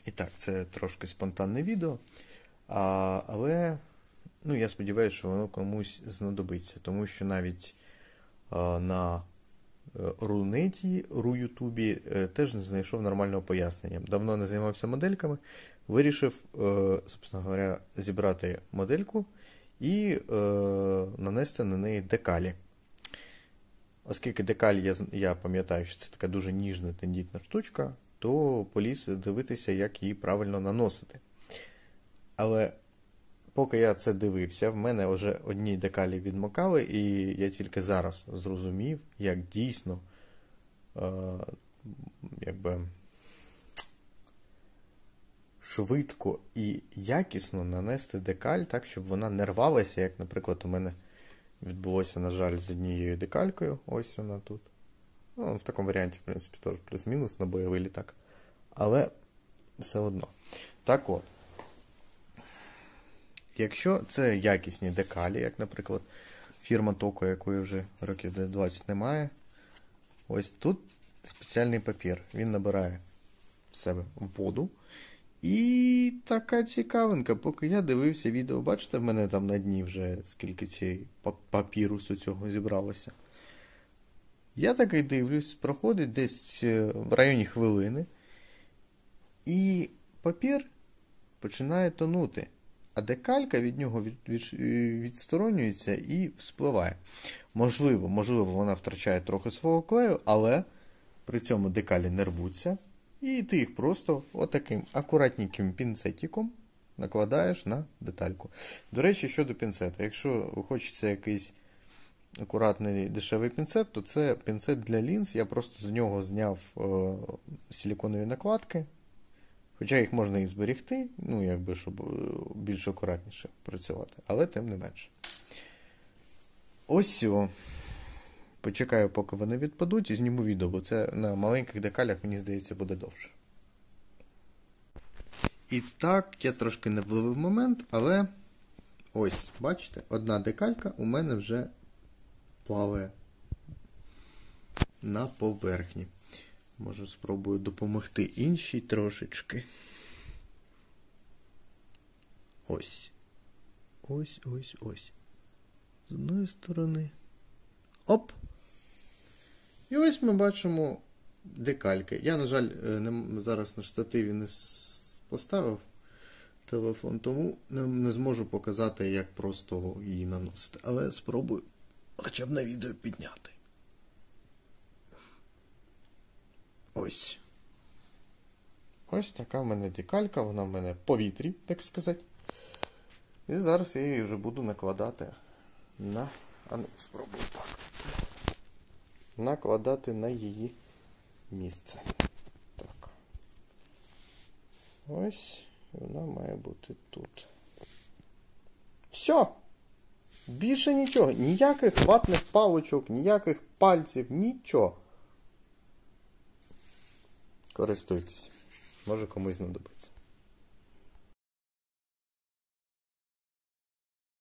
І так, це трошки спонтанне відео, але я сподіваюся, що воно комусь знадобиться, тому що навіть на Рунеті, Рутубі теж не знайшов нормального пояснення. Давно не займався модельками, вирішив, собственно говоря, зібрати модельку і нанести на неї декалі. Оскільки декаль, я пам'ятаю, що це така дуже ніжна, тендітна штучка, то поліз дивитися, як її правильно наносити. Але поки я це дивився, в мене вже одні декалі відмокали, і я тільки зараз зрозумів, як дійсно швидко і якісно нанести декаль так, щоб вона не рвалася, як, наприклад, у мене відбулося, на жаль, з однією декалькою. Ось вона тут. В такому варіанті, в принципі, теж плюс-мінус на бойовий літак. Але все одно. Так от. Якщо це якісні декалі, як, наприклад, фірма Токо, якої вже років 20 немає, ось тут спеціальний папір. Він набирає в себе воду. І така цікавинка, поки я дивився відео, бачите, в мене там на дні вже скільки цієї папірусу цього зібралося. Я такий дивлюсь, проходить десь в районі хвилини, і папір починає тонути, а декалька від нього відсторонюється і спливає. Можливо, вона втрачає трохи свого клею, але при цьому декалі не рвуться. І ти їх просто отаким акуратненьким пінцетиком накладаєш на детальку. До речі, щодо пінцета. Якщо хочеться якийсь акуратний дешевий пінцет, то це пінцет для лінз. Я просто з нього зняв силіконові накладки. Хоча їх можна і зберегти, щоб більш акуратніше працювати. Але тим не менше. Ось о. Почекаю, поки вони відпадуть, і зніму відео, бо це на маленьких декалях, мені здається, буде довше. І так, я трошки не вловив момент, але ось, бачите, одна декалька у мене вже плаває на поверхні. Може, спробую допомогти іншій трошечки. Ось. Ось. З одної сторони. Оп! І ось ми бачимо декальки. Я, на жаль, зараз на штативі не поставив телефон, тому не зможу показати, як просто її наносити. Але спробую хоча б на відео підняти. Ось. Ось така в мене декалька, вона в мене в повітрі, так сказати. І зараз я її вже буду накладати на... спробую так. Накладати на її місце. Так. Ось, вона має бути тут. Все! Більше нічого. Ніяких ватних паличок, ніяких пальців, нічого. Користуйтесь. Може комусь знадобиться.